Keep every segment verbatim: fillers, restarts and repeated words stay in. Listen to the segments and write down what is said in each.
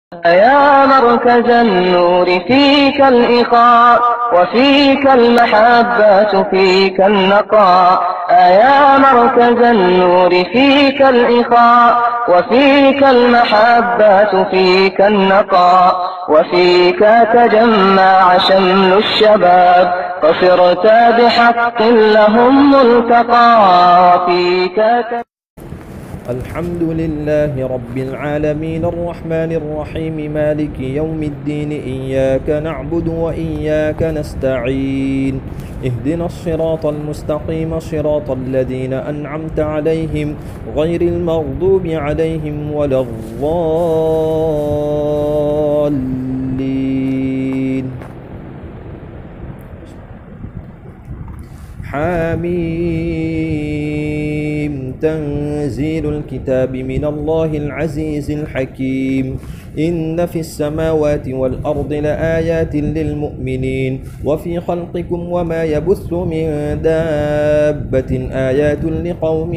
يا مركز النور فيك الإخاء وفيك المحبة فيك النقاء. يا مركز النور فيك الإخاء وفيك المحبة فيك النقاء. وفيك تجمع شمل الشباب فصرت بحق لهم ملتقى. وفيك الحمد لله رب العالمين الرحمن الرحيم مالك يوم الدين. إياك نعبد وإياك نستعين. اهدنا الصراط المستقيم صراط الذين أنعمت عليهم غير المغضوب عليهم ولا الضالين. حميم. تنزيل الكتاب من الله العزيز الحكيم. إن في السماوات والأرض لآيات للمؤمنين وفي خلقكم وما يبث من دابة آيات لقوم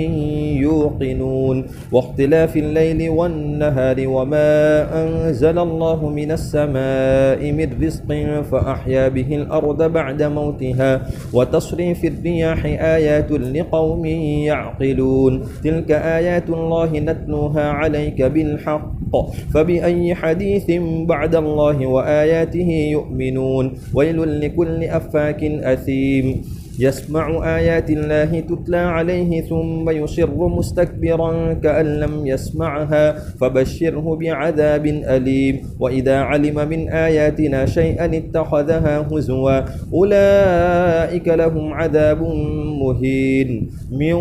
يوقنون واختلاف الليل والنهار وما أنزل الله من السماء من رزق فأحيا به الأرض بعد موتها وتصريف الرياح آيات لقوم يعقلون. تلك آيات الله نتلوها عليك بالحق فبأي حديث بعد الله وآياته يؤمنون. ويل لكل أفاك أثيم يسمع آيات الله تتلى عليه ثم يصر مستكبرا كأن لم يسمعها فبشره بعذاب أليم. وإذا علم من آياتنا شيئا اتخذها هزوا أولئك لهم عذاب مهين من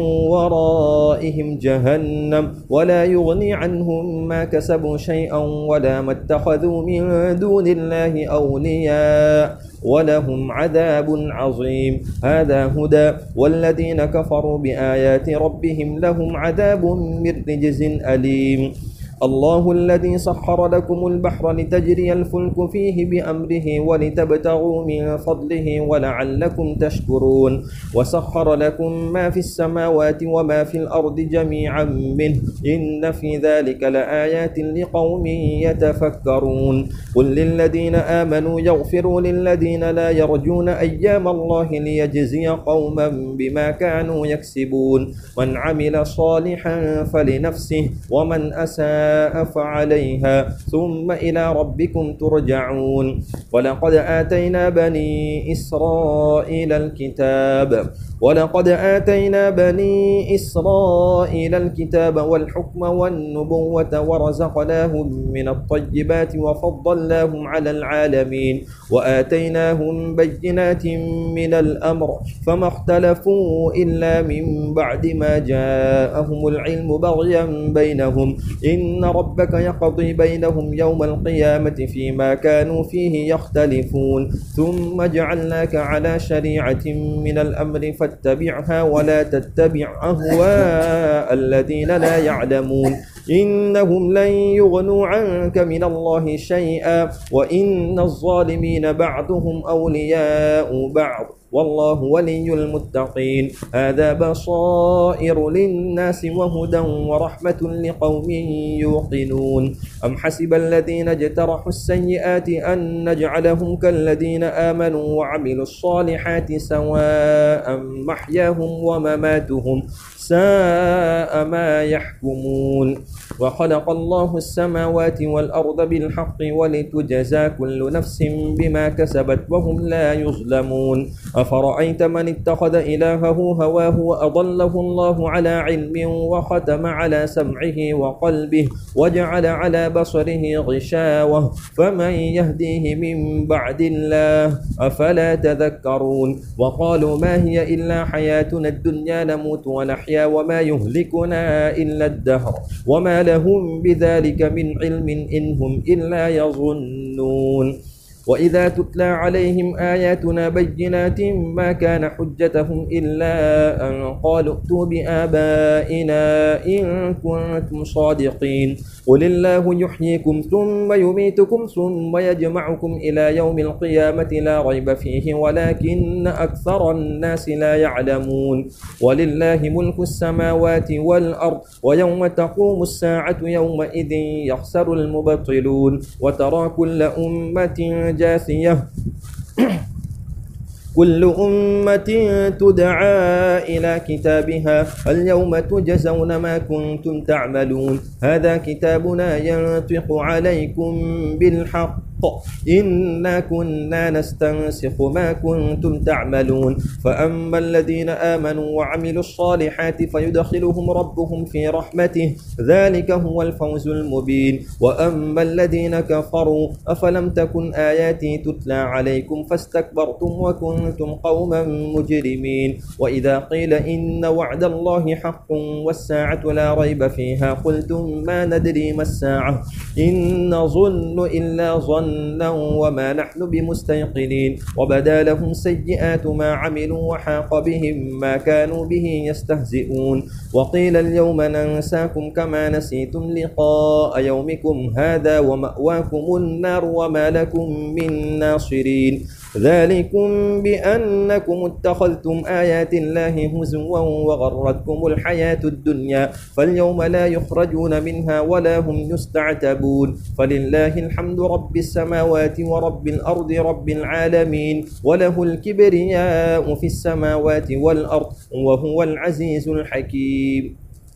ورائهم جهنم ولا يغني عنهم ما كسبوا شيئا ولا ما اتخذوا من دون الله أولياء ولهم عذاب عظيم. هذا هدى والذين كفروا بآيات ربهم لهم عذاب من رجز أليم. الله الذي سخر لكم البحر لتجري الفلك فيه بأمره ولتبتغوا من فضله ولعلكم تشكرون. وسخر لكم ما في السماوات وما في الأرض جميعا منه إن في ذلك لآيات لقوم يتفكرون. قل للذين آمنوا يغفروا للذين لا يرجون أيام الله ليجزي قوما بما كانوا يكسبون. من عمل صالحا فلنفسه ومن أساء فعليها ثم إلى ربكم ترجعون. ولقد آتينا بني إسرائيل الكتاب ولقد آتينا بني إسرائيل الكتاب والحكم والنبوة ورزقناهم من الطيبات وفضلناهم على العالمين وآتيناهم بينات من الأمر فما اختلفوا إلا من بعد ما جاءهم العلم بغيا بينهم إن ربك يقضي بينهم يوم القيامة فيما كانوا فيه يختلفون. ثم جعلناك على شريعة من الأمر فاتبعها ولا تتبع أهواء الذين لا يعلمون إنهم لن يغنوا عنك من الله شيئا وإن الظالمين بعضهم أولياء بعض والله ولي المتقين. هذا بصائر للناس وهدى ورحمة لقوم يوقنون. أم حسب الذين اجترحوا السيئات أن نجعلهم كالذين آمنوا وعملوا الصالحات سواء محياهم ومماتهم ساء ما يحكمون. وخلق الله السماوات والأرض بالحق ولتجزى كل نفس بما كسبت وهم لا يظلمون. أفرأيت من اتخذ إلهه هواه وأضله الله على علم وختم على سمعه وقلبه وجعل على بصره غشاوة فمن يهديه من بعد الله أفلا تذكرون. وقالوا ما هي إلا حياتنا الدنيا نموت ونحيا وما يهلكنا إلا الدهر وما لهم بذلك من علم إن هم إلا يظنون. وإذا تتلى عليهم آياتنا بينات ما كان حجتهم إلا أن قالوا ائتوا بآبائنا إن كنتم صادقين قل الله يحييكم ثم يميتكم ثم يجمعكم إلى يوم القيامة لا ريب فيه ولكن أكثر الناس لا يعلمون ولله ملك السماوات والأرض ويوم تقوم الساعة يومئذ يخسر المبطلون وترى كل أمة جاثية كل أمة تدعى إلى كتابها اليوم تجزون ما كنتم تعملون هذا كتابنا ينطق عليكم بالحق إنا كنا نستنسخ ما كنتم تعملون فأما الذين آمنوا وعملوا الصالحات فيدخلهم ربهم في رحمته ذلك هو الفوز المبين وأما الذين كفروا أفلم تكن آياتي تتلى عليكم فاستكبرتم وكنتم قوما مجرمين وإذا قيل إن وعد الله حق والساعة لا ريب فيها قلتم ما ندري ما الساعة إن نظن إلا ظن وما نحن بمستيقنين وبدا لهم سيئات ما عملوا وحاق بهم ما كانوا به يستهزئون وقيل اليوم ننساكم كما نسيتم لقاء يومكم هذا ومأواكم النار وما لكم من ناصرين ذلكم بأنكم اتخذتم آيات الله هزوا وغرتكم الحياة الدنيا فاليوم لا يخرجون منها ولا هم يستعتبون فلله الحمد رب السماوات ورب الأرض رب العالمين وله الكبرياء في السماوات والأرض وهو العزيز الحكيم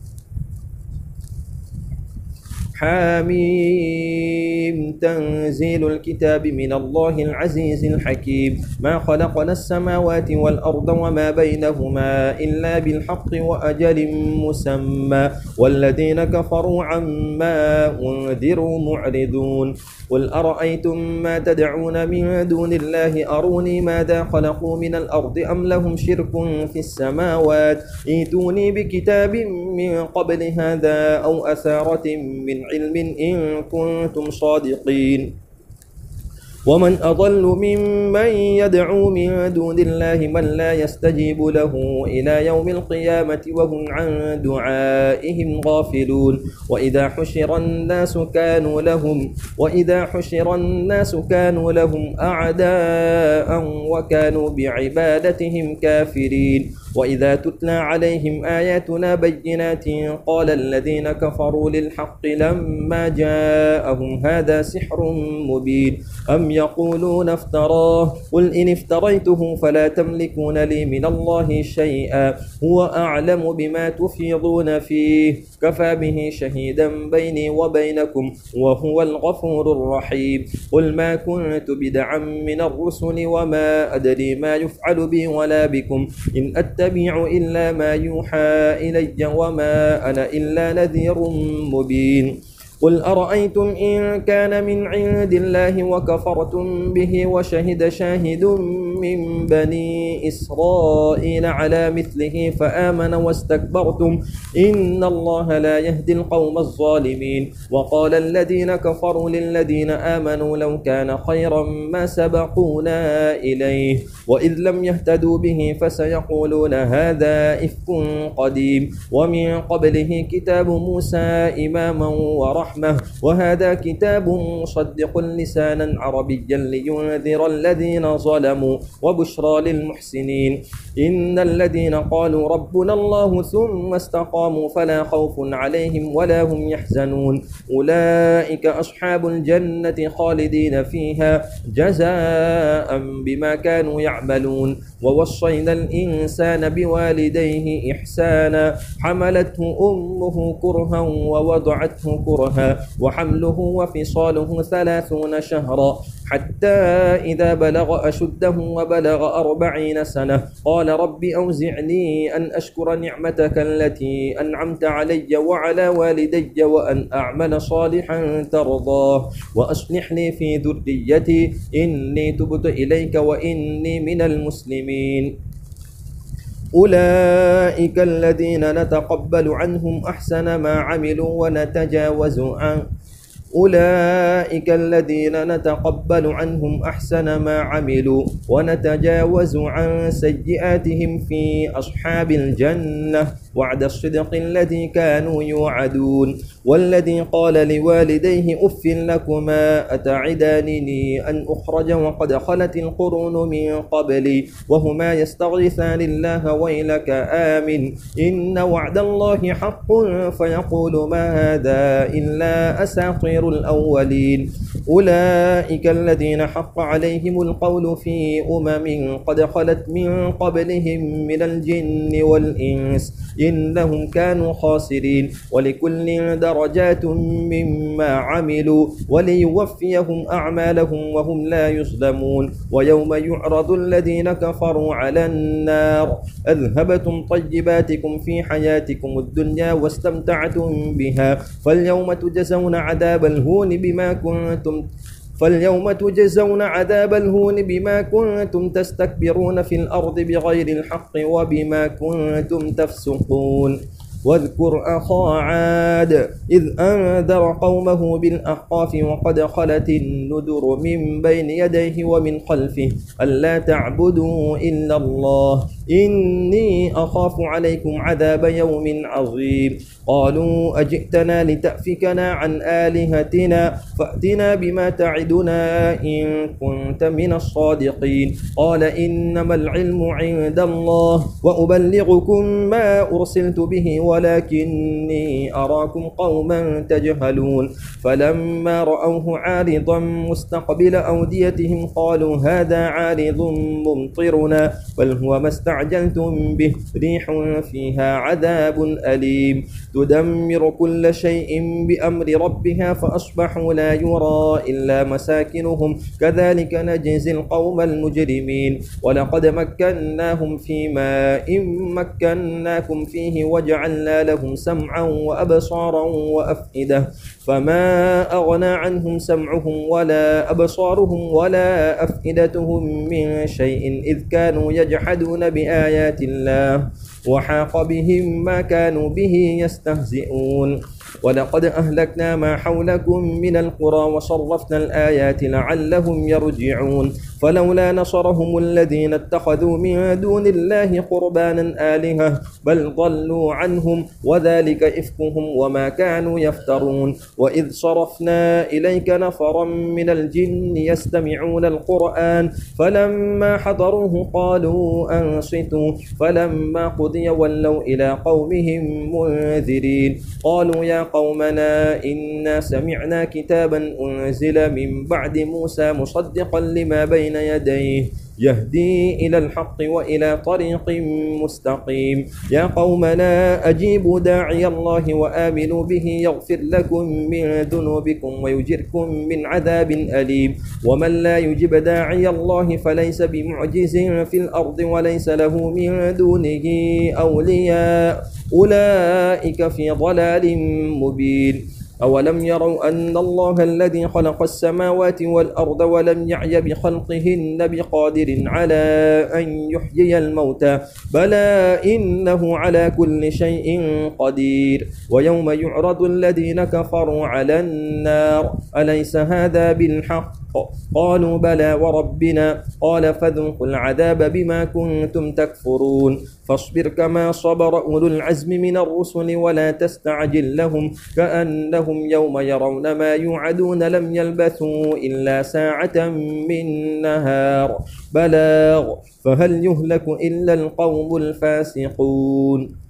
حميم تنزيل الكتاب من الله العزيز الحكيم ما خلقنا السماوات والأرض وما بينهما إلا بالحق وأجل مسمى والذين كفروا عما أنذروا معرضون قل أرأيتم ما تدعون من دون الله أروني ماذا خلقوا من الأرض أم لهم شرك في السماوات ائتوني بكتاب من قبل هذا أو أثارة من علم إن كنتم صادقين ومن أضل ممن يدعو من دون الله من لا يستجيب له إلى يوم القيامة وهم عن دعائهم غافلون وإذا حشر الناس كانوا لهم وإذا حشر الناس كانوا لهم أعداء وكانوا بعبادتهم كافرين وإذا تتلى عليهم آياتنا بينات قال الذين كفروا للحق لما جاءهم هذا سحر مبين أم يقولون افتراه قل إن افتريته فلا تملكون لي من الله شيئا هو أعلم بما تفيضون فيه كفى به شهيدا بيني وبينكم وهو الغفور الرحيم قل ما كنت بدعا من الرسل وما أدري ما يفعل بي ولا بكم إن أتبع إلا ما يوحى إلي وما أنا إلا نذير مبين قل أرأيتم إن كان من عند الله وكفرتم به وشهد شاهد من بني إسرائيل على مثله فآمن واستكبرتم إن الله لا يهدي القوم الظالمين وقال الذين كفروا للذين آمنوا لو كان خيرا ما سبقونا إليه وإذ لم يهتدوا به فسيقولون هذا إفك قديم ومن قبله كتاب موسى إماما ورحمة وهذا كتاب مصدق لسانا عربيا لينذر الذين ظلموا وبشرى للمحسنين إن الذين قالوا ربنا الله ثم استقاموا فلا خوف عليهم ولا هم يحزنون أولئك أصحاب الجنة خالدين فيها جزاء بما كانوا يعملون ووصينا الإنسان بوالديه إحسانا حملته أمه كرها ووضعته كرها وحمله وفصاله ثلاثون شهرا حتى إذا بلغ أشده وبلغ أربعين سنة قال رب أوزعني أن أشكر نعمتك التي أنعمت علي وعلى والدي وأن أعمل صالحا ترضاه وأصلح لي في ذريتي إني تبت إليك وإني من المسلمين أولئك الذين نتقبل عنهم أحسن ما عملوا ونتجاوز عن أولئك الذين نتقبل عنهم أحسن ما عملوا ونتجاوز عن سيئاتهم في أصحاب الجنة وعد الصدق الذي كانوا يوعدون والذي قال لوالديه أف لكما أتعدانني أن أخرج وقد خلت القرون من قبلي وهما يستغيثان الله ويلك آمن إن وعد الله حق فيقول ما هذا إلا أساطير الأولين أولئك الذين حق عليهم القول في أمم قد خلت من قبلهم من الجن والإنس إنهم كانوا خاسرين ولكل درجات مما عملوا وليوفيهم أعمالهم وهم لا يظلمون ويوم يعرض الذين كفروا على النار أذهبتم طيباتكم في حياتكم الدنيا واستمتعتم بها فاليوم تجزون عذاب الهون بما كنتم فاليوم تجزون عذاب الهون بما كنتم تستكبرون في الأرض بغير الحق وبما كنتم تفسقون واذكر أخا عاد إذ أنذر قومه بالأحقاف وقد خلت النذر من بين يديه ومن خلفه ألا تعبدوا إلا الله إني أخاف عليكم عذاب يوم عظيم قالوا أجئتنا لتأفكنا عن آلهتنا فأتنا بما تعدنا إن كنت من الصادقين قال إنما العلم عند الله وأبلغكم ما أرسلت به ولكني أراكم قوما تجهلون فلما رأوه عارضا مستقبل أوديتهم قالوا هذا عارض ممطرنا بل هو ما استعجلتم به ريح فيها عذاب أليم تدمر كل شيء بأمر ربها فأصبحوا لا يرى إلا مساكنهم كذلك نجزي القوم المجرمين ولقد مكناهم في ماء مكناكم فيه وجعلنا لهم سمعا وأبصارا وأفئدة فما أغنى عنهم سمعهم ولا أبصارهم ولا أفئدتهم من شيء إذ كانوا يجحدون بآيات الله وحاق بهم ما كانوا به يستهزئون ولقد أهلكنا ما حولكم من القرى وصرفنا الآيات لعلهم يرجعون فلولا نصرهم الذين اتخذوا من دون الله قربانا آلهة بل ضلوا عنهم وذلك إفكهم وما كانوا يفترون وإذ صرفنا إليك نفرا من الجن يستمعون القرآن فلما حضروه قالوا أنصتوا فلما قضي ولوا إلى قومهم منذرين قالوا يا قومنا إنا سمعنا كتابا أنزل من بعد موسى مصدقا لما بين يديه يهدي إلى الحق وإلى طريق مستقيم يا قومنا أجيبوا داعي الله وآمنوا به يغفر لكم من ذنوبكم ويجركم من عذاب أليم ومن لا يجب داعي الله فليس بمعجز في الأرض وليس له من دونه أولياء أولئك في ضلال مبين أولم يروا أن الله الذي خلق السماوات والأرض ولم يعي بخلقهن بقادر على أن يحيي الموتى بلى إنه على كل شيء قدير ويوم يعرض الذين كفروا على النار أليس هذا بالحق قالوا بلى وربنا قال فذوقوا العذاب بما كنتم تكفرون فاصبر كما صبر أولو العزم من الرسل ولا تستعجل لهم كأنهم يوم يرون ما يوعدون لم يلبثوا إلا ساعة من نهار بلاغ فهل يهلك إلا القوم الفاسقون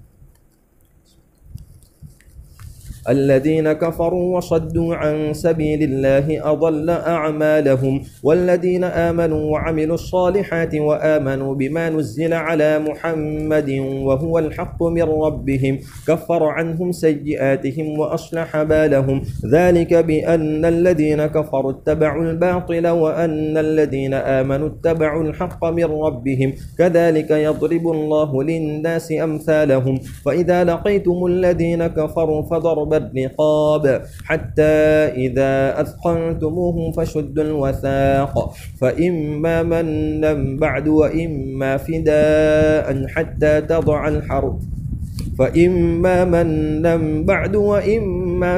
الذين كفروا وصدوا عن سبيل الله أضل أعمالهم والذين آمنوا وعملوا الصالحات وآمنوا بما نزل على محمد وهو الحق من ربهم كفر عنهم سيئاتهم وأصلح بالهم ذلك بأن الذين كفروا اتبعوا الباطل وأن الذين آمنوا اتبعوا الحق من ربهم كذلك يضرب الله للناس أمثالهم فإذا لقيتم الذين كفروا فضرب الرقاب حتى إذا أثخنتموهم فشدوا الوثاق فإما منا بعد وإما فداء حتى تضع الحرب فإما منا بعد وإما وإما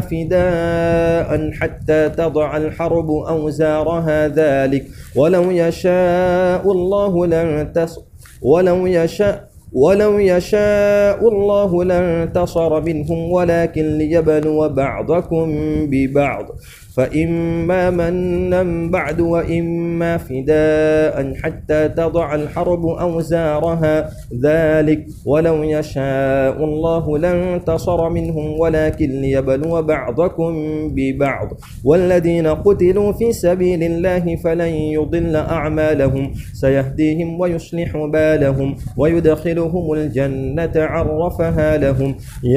فداء حتى تضع الحرب أوزارها ذلك ولو يشاء الله لانتصر ولو يشاء ولو يشاء الله لانتصر منهم ولكن ليبلو بعضكم ببعض فإما منا بعد وإما فداء حتى تضع الحرب أوزارها ذلك ولو يشاء الله لانتصر منهم ولكن ليبلو بعضكم ببعض والذين قتلوا في سبيل الله فلن يضل أعمالهم سيهديهم ويصلح بالهم ويدخلهم الجنة عرفها لهم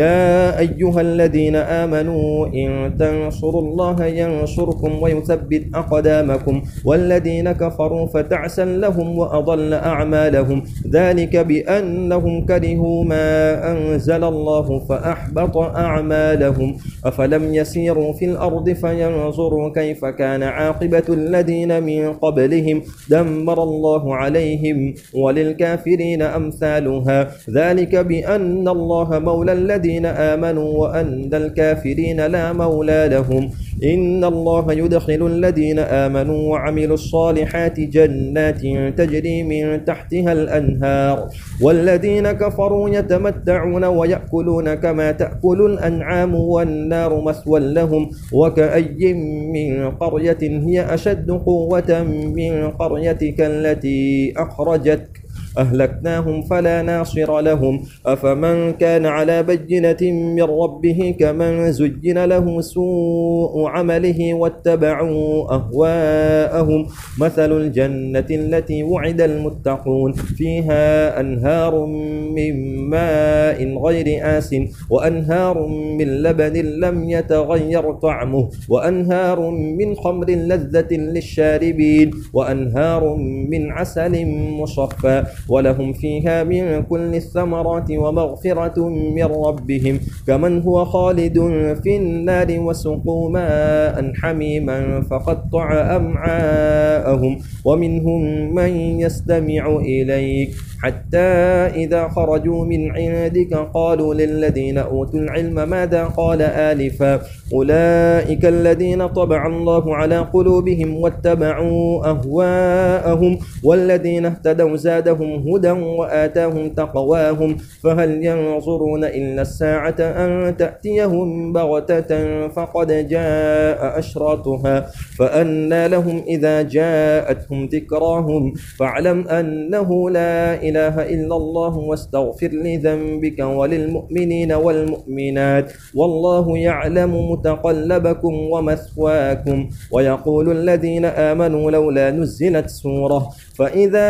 يا أيها الذين آمنوا إن تنصروا الله ينصركم ويثبت أقدامكم والذين كفروا فتعسا لهم وأضل أعمالهم ذلك بأنهم كرهوا ما أنزل الله فأحبط أعمالهم أفلم يسيروا في الأرض فينظروا كيف كان عاقبة الذين من قبلهم دمر الله عليهم وللكافرين أمثالها ذلك بأن الله مولى الذين آمنوا وأن الكافرين لا مولى لهم إن الله يدخل الذين آمنوا وعملوا الصالحات جنات تجري من تحتها الأنهار والذين كفروا يتمتعون ويأكلون كما تأكل الأنعام والنار مثوى لهم وكأي من قرية هي أشد قوة من قريتك التي أخرجتك أهلكناهم فلا ناصر لهم أفمن كان على بينة من ربه كمن زجن له سوء عمله واتبعوا أهواءهم مثل الجنة التي وعد المتقون فيها أنهار من ماء غير آس وأنهار من لبن لم يتغير طعمه وأنهار من خمر لذة للشاربين وأنهار من عسل مصفى ولهم فيها من كل الثمرات ومغفرة من ربهم كمن هو خالد في النار وسقوا ماء حميما فقطع أمعاءهم ومنهم من يستمع إليك حتى إذا خرجوا من عندك قالوا للذين أوتوا العلم ماذا قال آلفا أولئك الذين طبع الله على قلوبهم واتبعوا أهواءهم والذين اهتدوا زادهم هدى وآتاهم تقواهم فهل ينظرون إلا الساعة أن تأتيهم بغتة فقد جاء أشراطها فأنى لهم إذا جاءتهم ذكراهم فاعلم أنه لا إله إلا الله واستغفر لذنبك وللمؤمنين والمؤمنات والله يعلم متقلبكم ومثواكم ويقول الذين آمنوا لولا نزلت سورة فإذا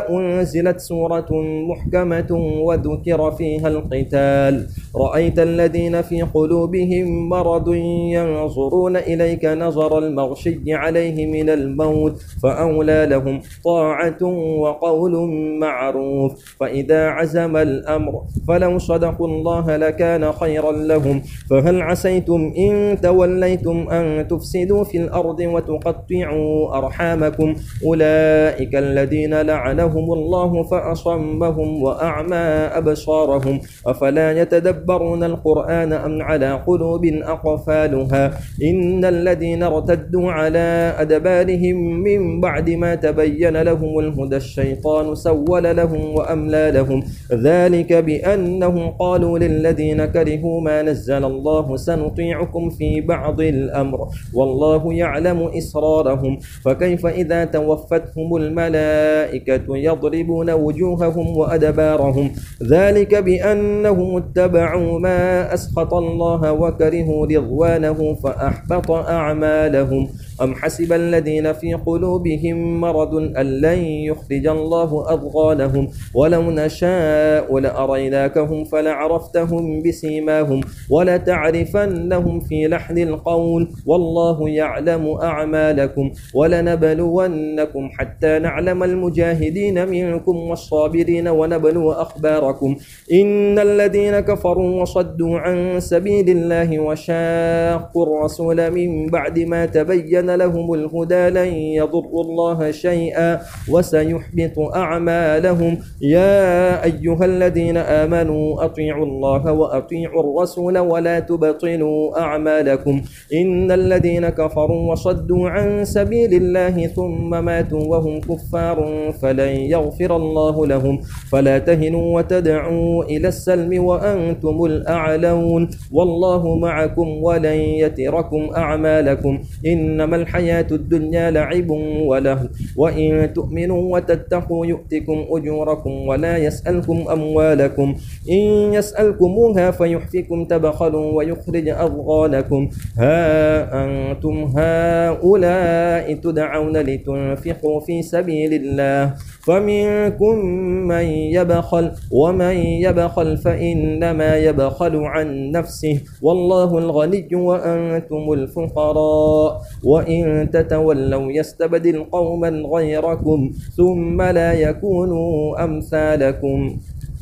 أنزلت سورة محكمة وذكر فيها القتال رأيت الذين في قلوبهم مرض ينظرون إليك نظر المغشي عليه من الموت فأولى لهم طاعة وقول معروف فإذا عزم الأمر فلو صدقوا الله لكان خيرا لهم فهل عسيتم إن توليتم أن تفسدوا في الأرض وتقطعوا أرحامكم أولئك الذين لعنهم الله فأصمهم وأعمى أبصارهم أفلا يتدبرون القرآن أم على قلوب أقفالها إن الذين ارتدوا على أدبارهم من بعد ما تبين لهم الهدى الشيطان سول لهم وأملى لهم ذلك بأنهم قالوا للذين كرهوا ما نزل الله سنطيعكم في بعض الأمر والله يعلم إسرارهم فكيف إذا توفتهم الملائكة يضربون وجوههم وأدبارهم ذلك بأنهم اتبعوا ما أسخط الله وكرهوا رضوانه فأحبط أعمالهم أم حسب الذين في قلوبهم مرض أن لن يخرج الله أضغانهم ولو نشاء لأريناكهم فلعرفتهم بسيماهم ولتعرفنهم في لحن القول والله يعلم أعمالكم ولنبلونكم حتى نعلم المجاهدين منكم والصابرين ونبلو أخباركم إن الذين كفروا وصدوا عن سبيل الله وشاقوا الرسول من بعد ما تبين كان لهم الهدى لن يضروا الله شيئا وسيحبط أعمالهم. يا أيها الذين آمنوا أطيعوا الله وأطيعوا الرسول ولا تبطلوا أعمالكم إن الذين كفروا وصدوا عن سبيل الله ثم ماتوا وهم كفار فلن يغفر الله لهم. فلا تهنوا وتدعوا إلى السلم وأنتم الأعلون والله معكم ولن يتركم أعمالكم. إنما الحياة الدنيا لعب ولهو وإن تؤمنوا وتتقوا يؤتكم أجوركم ولا يسألكم أموالكم إن يسألكموها فيحفكم تبخلوا ويخرج أضغانكم. ها أنتم هؤلاء تدعون لتنفقوا في سبيل الله فمنكم من يبخل ومن يبخل فإنما يبخل عن نفسه والله الغني وأنتم الفقراء وإن تتولوا يستبدل قوما غيركم ثم لا يكونوا أمثالكم.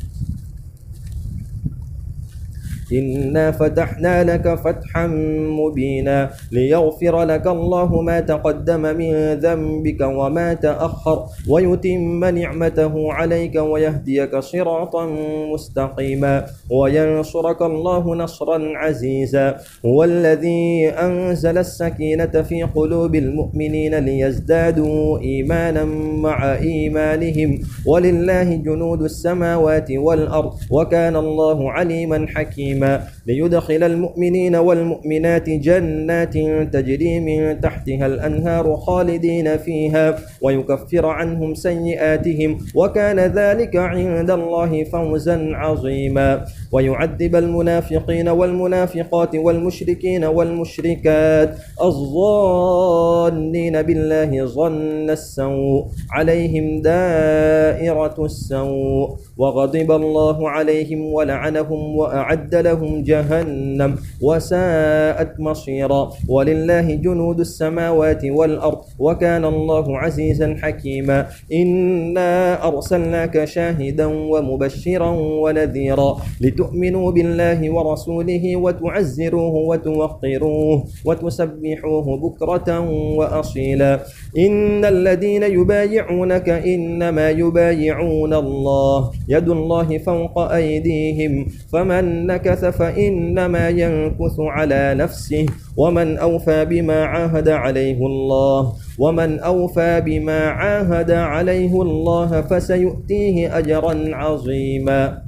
إنا فتحنا لك فتحا مبينا ليغفر لك الله ما تقدم من ذنبك وما تأخر ويتم نعمته عليك ويهديك صراطا مستقيما وينصرك الله نصرا عزيزا. هو الذي أنزل السكينة في قلوب المؤمنين ليزدادوا إيمانا مع إيمانهم ولله جنود السماوات والأرض وكان الله عليما حكيما. ليدخل المؤمنين والمؤمنات جنات تجري من تحتها الأنهار خالدين فيها ويكفر عنهم سيئاتهم وكان ذلك عند الله فوزا عظيما. ويعذب المنافقين والمنافقات والمشركين والمشركات الظانين بالله ظن السوء عليهم دائرة السوء وغضب الله عليهم ولعنهم وأعد لهم جهنم وساءت مصيرا. ولله جنود السماوات والأرض وكان الله عزيزا حكيما. إنا أرسلناك شاهدا ومبشرا ونذيرا لتؤمنوا بالله ورسوله وتعزروه وتوقروه وتسبحوه بكرة وأصيلا. إن الذين يبايعونك إنما يبايعون الله يد الله فوق أيديهم فمن نكث فإنما ينكث على نفسه ومن أوفى بما عاهد عليه الله ومن أوفى بما عاهد عليه الله فسيؤتيه أجرا عظيما.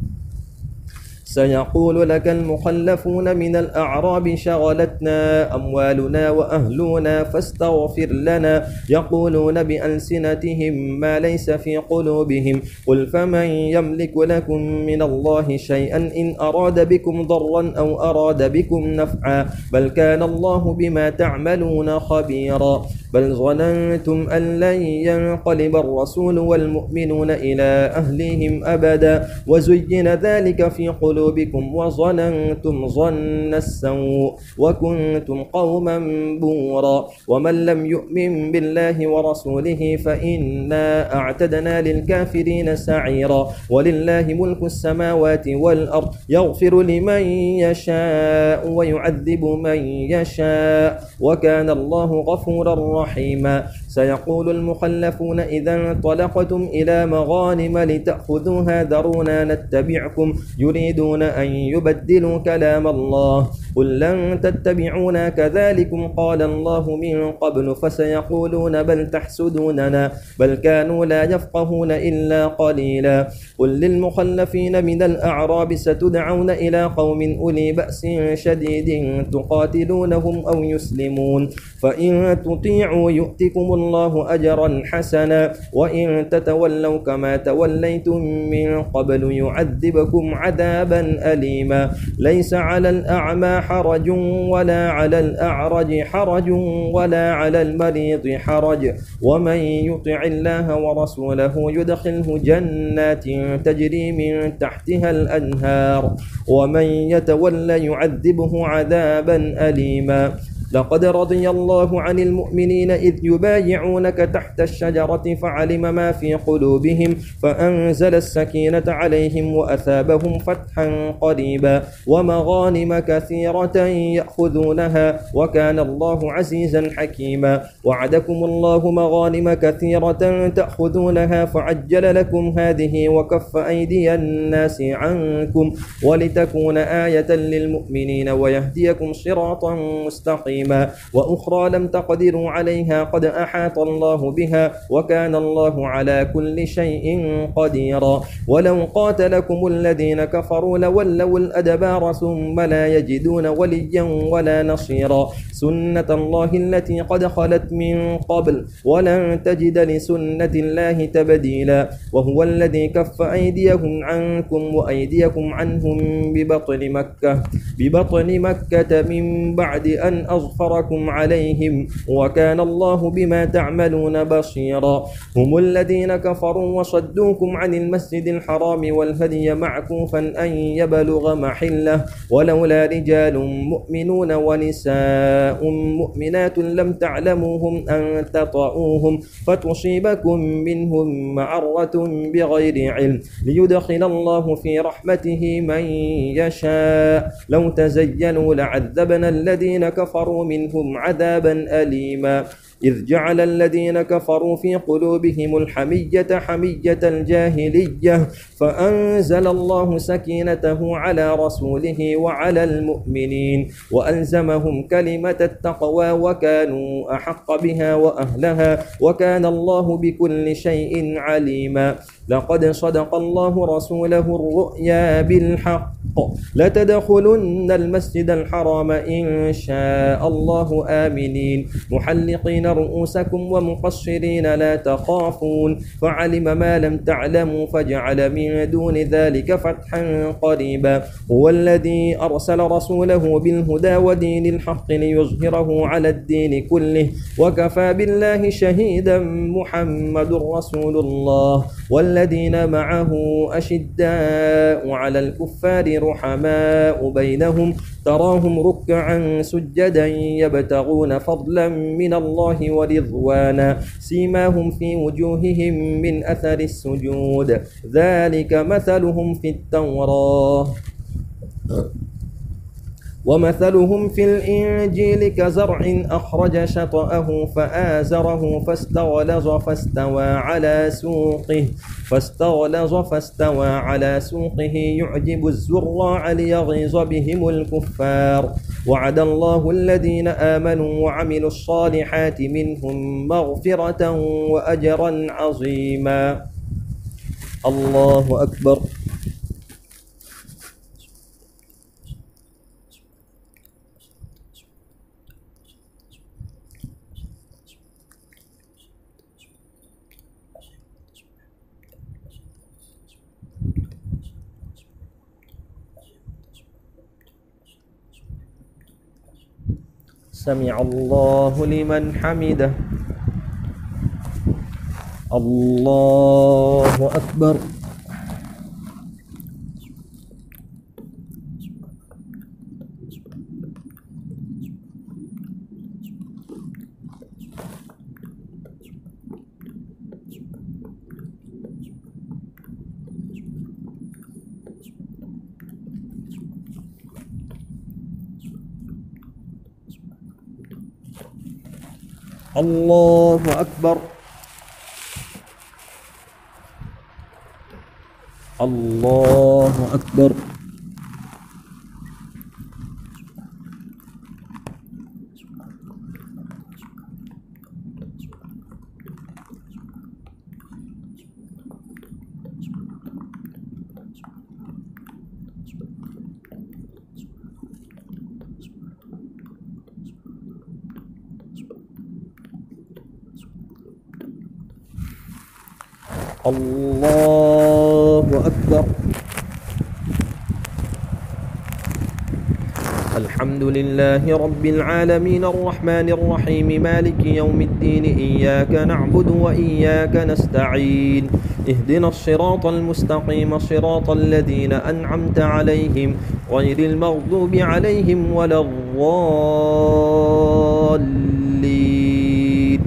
سيقول لك المخلفون من الأعراب شغلتنا أموالنا وأهلنا فاستغفر لنا يقولون بألسنتهم ما ليس في قلوبهم قل فمن يملك لكم من الله شيئا إن أراد بكم ضرا أو أراد بكم نفعا بل كان الله بما تعملون خبيرا. بل ظننتم أن لن ينقلب الرسول والمؤمنون إلى أهلهم أبدا وزين ذلك في قلوبكم وظننتم ظن السوء وكنتم قوما بورا. ومن لم يؤمن بالله ورسوله فإنا أعتدنا للكافرين سعيرا. ولله ملك السماوات والأرض يغفر لمن يشاء ويعذب من يشاء وكان الله غفورا رحيما. سيقول المخلفون إذا انطلقتم إلى مغانم لتأخذوها ذرونا نتبعكم يريدون أن يبدلوا كلام الله قل لن تتبعونا كذلكم قال الله من قبل فسيقولون بل تحسدوننا بل كانوا لا يفقهون إلا قليلا. قل للمخلفين من الأعراب ستدعون إلى قوم أولي بأس شديد تقاتلونهم أو يسلمون فإن تطيعوا يؤتكم الله أجرا حسنا وإن تتولوا كما توليتم من قبل يعذبكم عذابا أليما. ليس على الأعمى حرج ولا على الأعرج حرج ولا على المريض حرج ومن يطع الله ورسوله يدخله جنات تجري من تحتها الأنهار ومن يتولى يعذبه عذابا أليما. لقد رضي الله عن المؤمنين إذ يبايعونك تحت الشجرة فعلم ما في قلوبهم فأنزل السكينة عليهم وأثابهم فتحا قريبا ومغانم كثيرة يأخذونها وكان الله عزيزا حكيما وعدكم الله مغانم كثيرة تأخذونها فعجل لكم هذه وكف أيدي الناس عنكم ولتكون آية للمؤمنين ويهديكم صراطا مستقيما وأخرى لم تقدروا عليها قد أحاط الله بها وكان الله على كل شيء قديرا ولو قاتلكم الذين كفروا لولوا الأدبار ثم لا يجدون وليا ولا نصيرا سنة الله التي قد خلت من قبل ولن تجد لسنة الله تبديلا وهو الذي كف أيديهم عنكم وأيديكم عنهم ببطن مكة ببطن مكة من بعد أن أظفركم عليهم وكان الله بما تعملون بصيرا هم الذين كفروا وصدوكم عن المسجد الحرام والهدي معكوفا أن يبلغ محله ولولا رجال مؤمنون ونساء مؤمنات لم تعلموهم أن تطؤوهم فتصيبكم منهم معرة بغير علم ليدخل الله في رحمته من يشاء لو تزينوا لعذبنا الذين كفروا منهم عذابا أليما إذ جعل الذين كفروا في قلوبهم الحمية حمية الجاهلية فأنزل الله سكينته على رسوله وعلى المؤمنين وألزمهم كلمة التقوى وكانوا أحق بها وأهلها وكان الله بكل شيء عليما لقد صدق الله رسوله الرؤيا بالحق لتدخلن المسجد الحرام إن شاء الله آمنين محلقين رؤوسكم ومقصرين لا تخافون فعلم ما لم تعلموا فجعل من دون ذلك فتحا قريبا هو الذي أرسل رسوله بالهدى ودين الحق ليظهره على الدين كله وكفى بالله شهيدا محمد رسول الله والذين معه أشداء على الكفار رحماء بينهم تراهم ركعا سجدا يبتغون فضلا من الله ورضوانا سيماهم في وجوههم من أثر السجود ذلك مثلهم في التوراة ومثلهم في الإنجيل كزرع أخرج شطأه فآزره فاستغلظ فاستوى على سوقه فاستغلظ فاستوى على سوقه يعجب الزراع ليغيظ بهم الكفار وعد الله الذين آمنوا وعملوا الصالحات منهم مغفرة وأجرا عظيما الله أكبر سمع الله لمن حمده الله أكبر الله أكبر الله أكبر الله أكبر. الحمد لله رب العالمين الرحمن الرحيم مالك يوم الدين إياك نعبد وإياك نستعين اهدنا الصراط المستقيم صراط الذين أنعمت عليهم غير المغضوب عليهم ولا الضالين.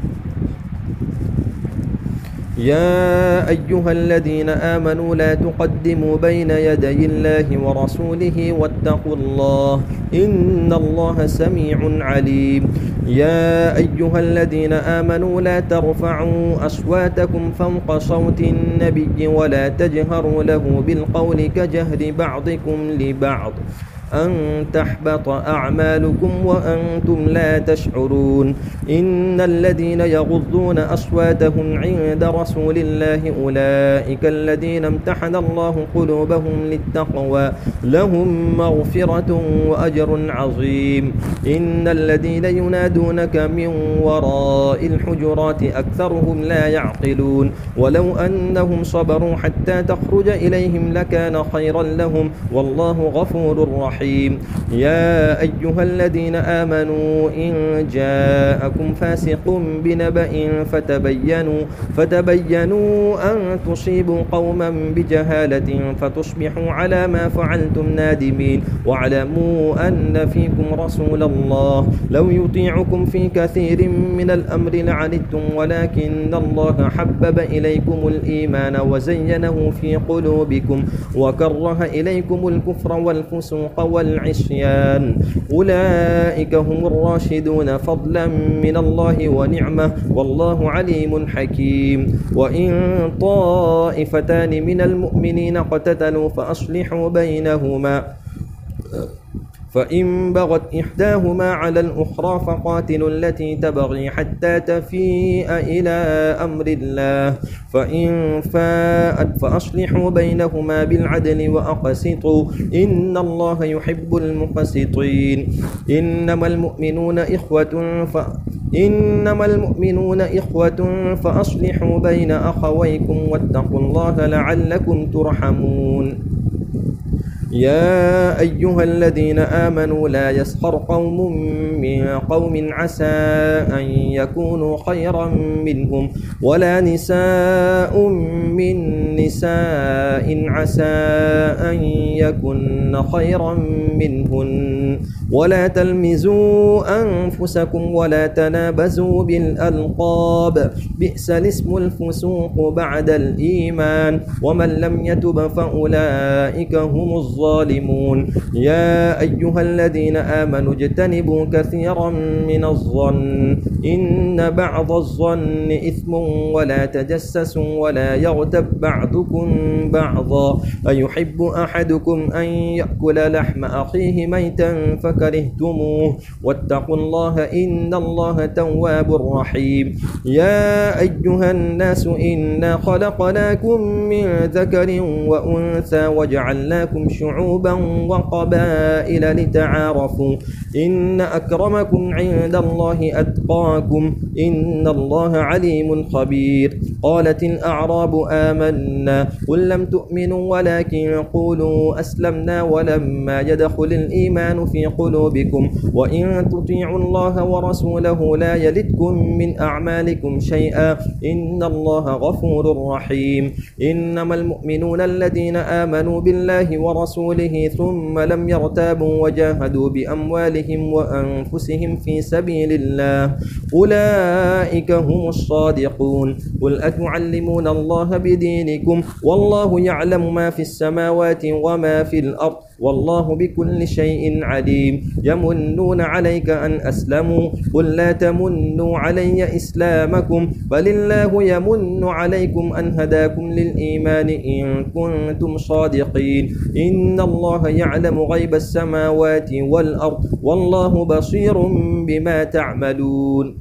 يا أيها الذين آمنوا لا تقدموا بين يدي الله ورسوله واتقوا الله إن الله سميع عليم. يا أيها الذين آمنوا لا ترفعوا أصواتكم فوق صوت النبي ولا تجهروا له بالقول كجهر بعضكم لبعض أن تحبط أعمالكم وأنتم لا تشعرون. إن الذين يغضون أصواتهم عند رسول الله أولئك الذين امتحن الله قلوبهم للتقوى لهم مغفرة وأجر عظيم. إن الذين ينادونك من وراء الحجرات أكثرهم لا يعقلون ولو أنهم صبروا حتى تخرج إليهم لكان خيرا لهم والله غفور رحيم. يا أيها الذين آمنوا إن جاءكم فاسق بنبأ فتبينوا فتبينوا أن تصيبوا قوما بجهالة فتصبحوا على ما فعلتم نادمين. واعلموا أن فيكم رسول الله لو يطيعكم في كثير من الأمر لعنتم ولكن الله حبب إليكم الإيمان وزينه في قلوبكم وكره إليكم الكفر والفسوق والعصيان أولئك هم الراشدون فضلا من الله ونعمة والله عليم حكيم. وإن طائفتان من المؤمنين اقتتلوا فأصلحوا بينهما فإن بغت إحداهما على الأخرى فقاتلوا التي تبغي حتى تفيء إلى أمر الله فإن فاءت فأصلحوا بينهما بالعدل وأقسطوا إن الله يحب المقسطين. إنما المؤمنون إخوة ف... إنما المؤمنون إخوة فأصلحوا بين أخويكم واتقوا الله لعلكم ترحمون. يا أيها الذين آمنوا لا يسخر قوم من قوم عسى أن يكونوا خيرا منهم ولا نساء من نساء عسى أن يكن خيرا منهن ولا تلمزوا أنفسكم ولا تنابزوا بالألقاب بئس الاسم الفسوق بعد الإيمان ومن لم يتب فأولئك هم الظالمون. يا أيها الذين آمنوا اجتنبوا كثيرا من الظن إن بعض الظن إثم ولا تجسسوا ولا يغتب بعضكم بعضا أيحب أحدكم أن يأكل لحم أخيه ميتا فكرهتموه واتقوا الله إن الله تواب رحيم. يا أيها الناس إنا خلقناكم من ذكر وأنثى وجعلناكم شعوبا وقبائل لتعارفوا إن أكرمكم عند الله أتقاكم إن الله عليم خبير. قالت الأعراب آمنا قل لم تؤمنوا ولكن قولوا أسلمنا ولما يدخل الإيمان في قلوبكم وإن تطيعوا الله ورسوله لا يلدكم من أعمالكم شيئا إن الله غفور رحيم. إنما المؤمنون الذين آمنوا بالله ورسوله ثم لم يرتابوا وجاهدوا بأموالهم وأنفسهم في سبيل الله أولئك هم الصادقون. قل أتعلمون الله بدينكم والله يعلم ما في السماوات وما في الأرض والله بكل شيء عليم. يمنون عليك أن أسلموا قل لا تمنوا علي إسلامكم بل الله يمن عليكم أن هداكم للإيمان إن كنتم صادقين. إن الله يعلم غيب السماوات والأرض والله بصير بما تعملون.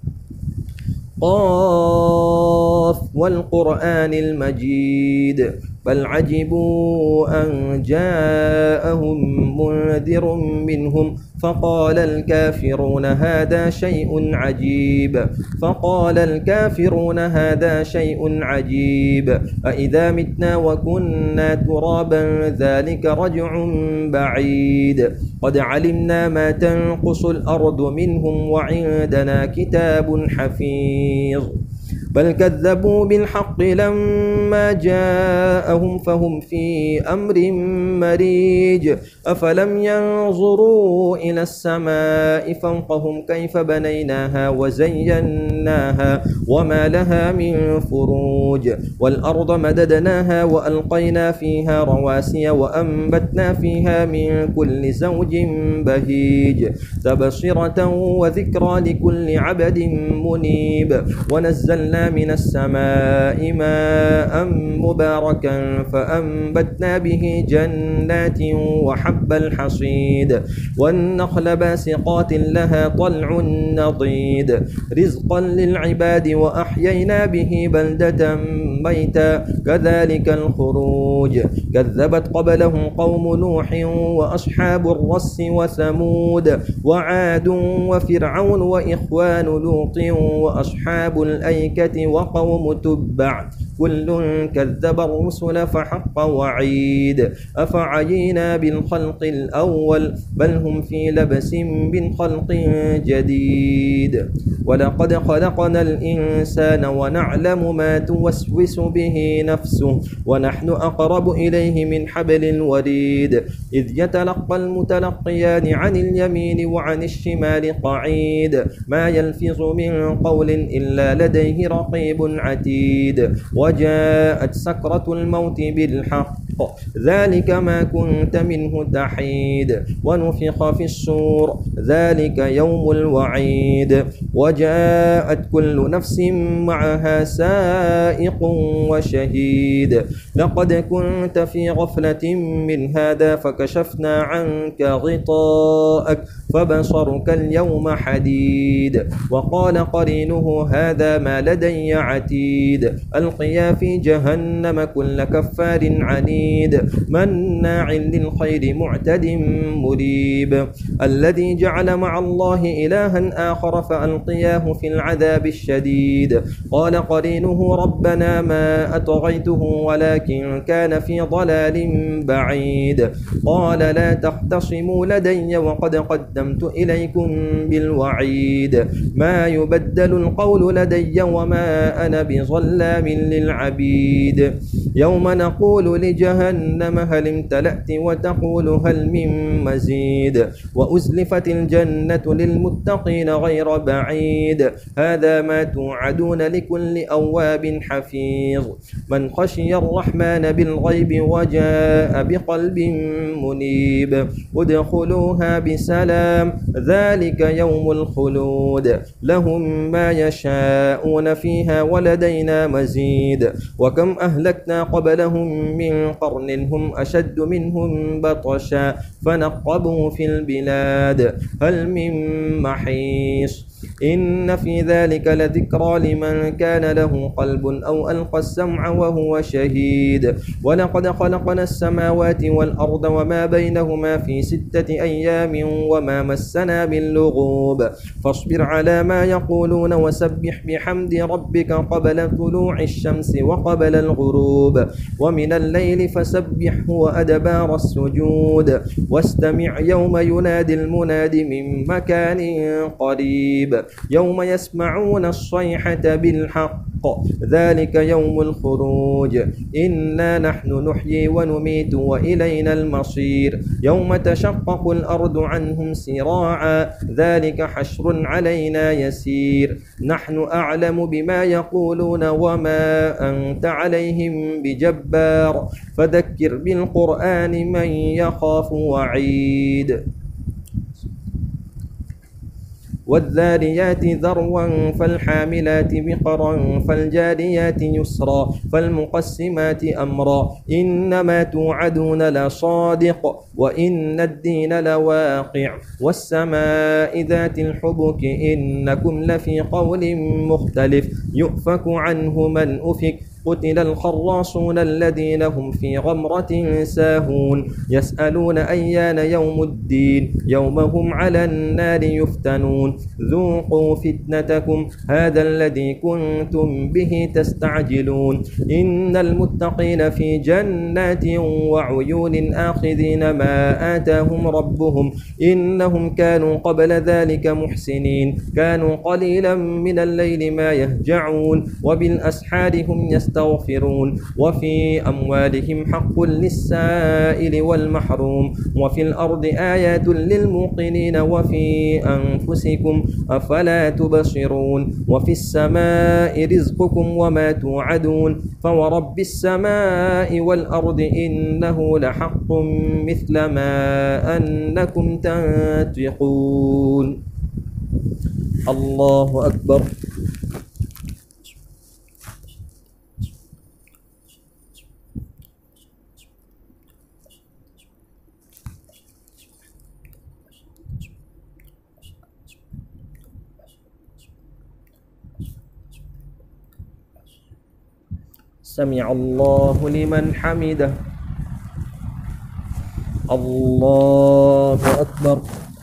قاف والقرآن المجيد بل عجبوا أن جاءهم منذر منهم فقال الكافرون هذا شيء عجيب فقال الكافرون هذا شيء عجيب أإذا متنا وكنا ترابا ذلك رجع بعيد قد علمنا ما تنقص الأرض منهم وعندنا كتاب حفيظ بل كذبوا بالحق لما جاءهم فهم في أمر مريج أفلم ينظروا إلى السماء فوقهم كيف بنيناها وزيناها وما لها من فروج والأرض مددناها وألقينا فيها رواسي وأنبتنا فيها من كل زوج بهيج تبصرة وذكرى لكل عبد منيب ونزلنا من السماء ماء مباركا فأنبتنا به جنات وحب الحصيد والنخل باسقات لها طلع نضيد رزقا للعباد وأحيينا به بلدة ميتا كذلك الخروج كذبت قبلهم قوم نوح وأصحاب الرس وثمود وعاد وفرعون وإخوان لوط وأصحاب الأيكة وقوم تبع كل كذب الرسل فحق وعيد أفعينا بالخلق الأول بل هم في لبس من خلق جديد ولقد خلقنا الإنسان ونعلم ما توسوس به نفسه ونحن أقرب إليه من حبل الوريد إذ يتلقى المتلقيان عن اليمين وعن الشمال قعيد ما يلفظ من قول إلا لديه رقيب عتيد وجاءت سكرة الموت بالحق ذلك ما كنت منه تحيد ونفخ في الصور ذلك يوم الوعيد وجاءت كل نفس معها سائق وشهيد لقد كنت في غفلة من هذا فكشفنا عنك غطاءك فبصرك اليوم حديد وقال قرينه هذا ما لدي عتيد ألقيا في جهنم كل كفار عنيد مناع للخير معتد مريب الذي جعل مع الله إلها آخر فألقياه في العذاب الشديد قال قرينه ربنا ما أطغيته ولكن كان في ضلال بعيد قال لا تختصموا لدي وقد قدمت إليكم بالوعيد ما يبدل القول لدي وما أنا بظلام للعبيد يوم نقول لجهنم هل امتلأت وتقول هل من مزيد وأزلفت الجنة للمتقين غير بعيد هذا ما توعدون لكل أواب حفيظ من خشي الرحمن بالغيب وجاء بقلب منيب ادخلوها بسلام ذلك يوم الخلود لهم ما يشاءون فيها ولدينا مزيد وكم أهلكنا قبلهم من قرن هم أشد منهم بطشا فنقبوا في البلاد هل من محيص إن في ذلك لذكرى لمن كان له قلب أو ألقى السمع وهو شهيد ولقد خلقنا السماوات والأرض وما بينهما في ستة أيام وما مسنا من لغوب فاصبر على ما يقولون وسبح بحمد ربك قبل طلوع الشمس وقبل الغروب ومن الليل فسبحه وأدبار السجود واستمع يوم ينادي المناد من مكان قريب يوم يسمعون الصيحة بالحق ذلك يوم الخروج إنا نحن نحيي ونميت وإلينا المصير يوم تشقق الأرض عنهم سراعا ذلك حشر علينا يسير نحن أعلم بما يقولون وما أنت عليهم بجبار فذكر بالقرآن من يخاف وعيد والذاريات ذروا فالحاملات وقرا فالجاريات يسرا فالمقسمات أمرا إنما توعدون لصادق وإن الدين لواقع والسماء ذات الحبك إنكم لفي قول مختلف يؤفك عنه من أفك قتل الخراصون الذين هم في غمرة ساهون يسألون أيان يوم الدين يوم هم على النار يفتنون ذوقوا فتنتكم هذا الذي كنتم به تستعجلون إن المتقين في جنات وعيون آخذين ما آتاهم ربهم إنهم كانوا قبل ذلك محسنين كانوا قليلا من الليل ما يهجعون وبالأسحار هم يستغفرون وفي أموالهم حق للسائل والمحروم وفي الأرض آيات للموقنين وفي أنفسكم أفلا تبصرون وفي السماء رزقكم وما توعدون فورب السماء والأرض إنه لحق مثل ما أنكم تنطقون. الله أكبر. سمع الله لمن حمده. الله أكبر.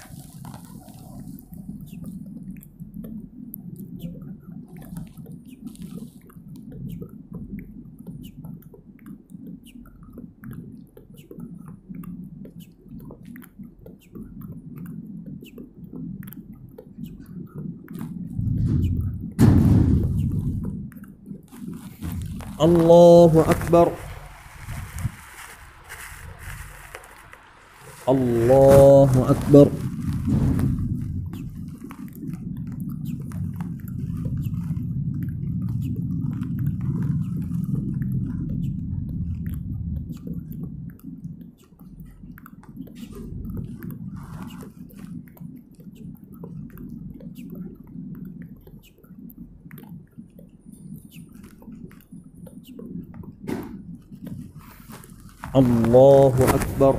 الله أكبر. الله أكبر. الله أكبر.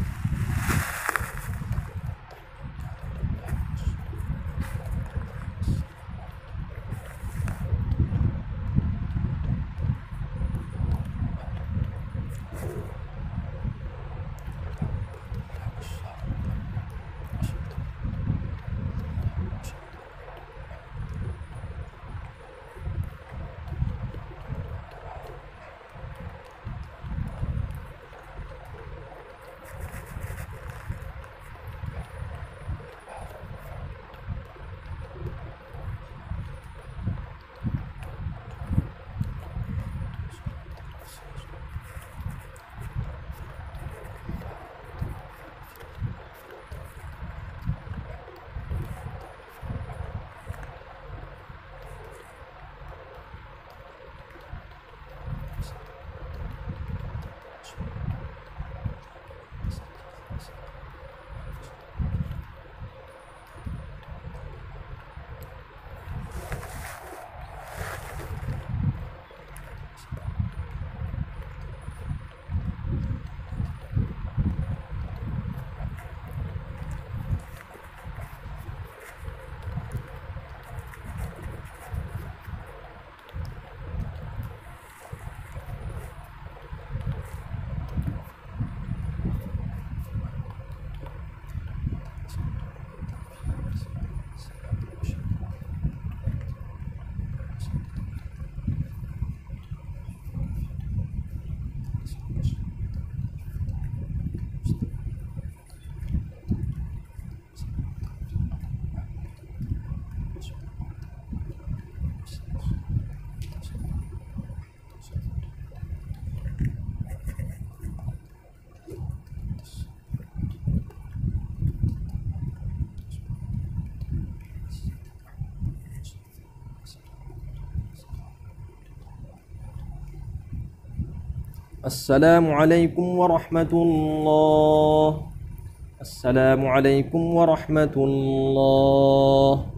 السلام عليكم ورحمة الله. السلام عليكم ورحمة الله.